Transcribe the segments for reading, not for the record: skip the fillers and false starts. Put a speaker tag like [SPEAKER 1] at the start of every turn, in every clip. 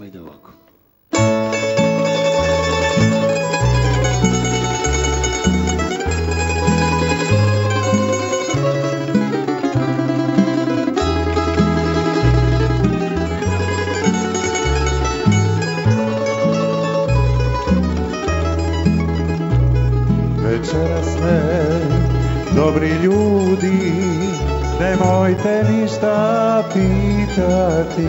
[SPEAKER 1] Pjesma ide ovako.
[SPEAKER 2] Večeras me, dobri ljudi, nemojte ništa pitati,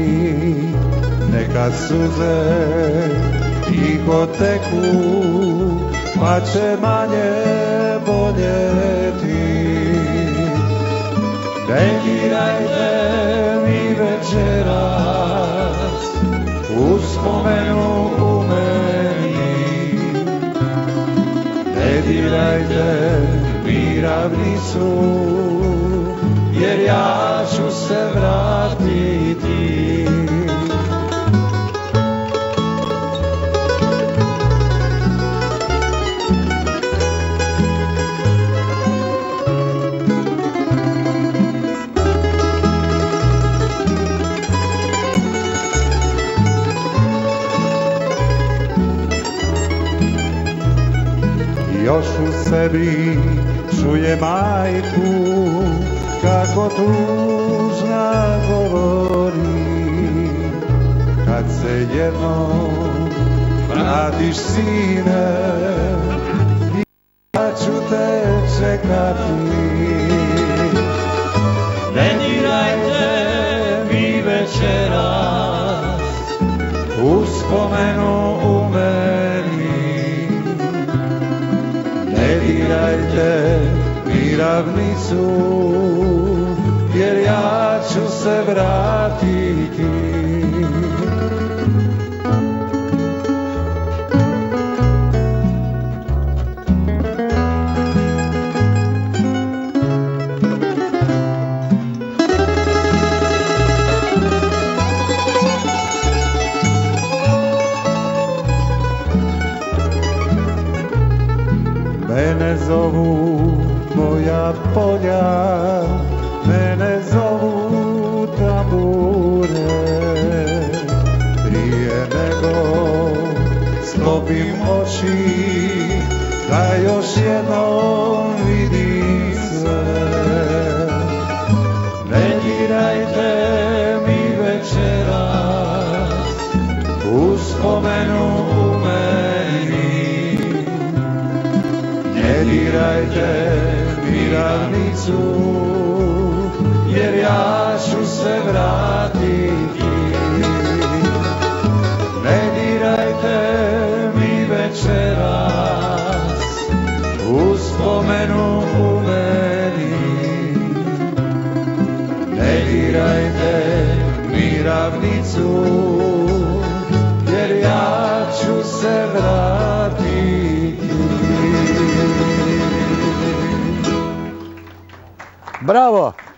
[SPEAKER 2] neka suze tiho teku, pa će manje boljeti. Ne dirajte mi večeras uspomenu u meni, ne dirajte mi ravnicu, jer ja ću se vratiti. Još u sebi čuje majku kako tužna govori, kad se jednom vratiš sine, ja ću te čekati. Ne dirajte mi večeras uspomenu u meni, ne dirajte mi ravnicu, jer ja ću se vratiti. Mene zovu moja polja, mene zovu tambure, prije nego sklopim oči, da još jednom vidim sve. Ne dirajte mi večeras uspomenu u meni, ne dirajte mi ravnicu, jer ja ću se vratiti. Ne dirajte mi večeras uspomenu u meni, ne dirajte mi ravnicu, jer ja ću se vratiti.
[SPEAKER 3] Bravo!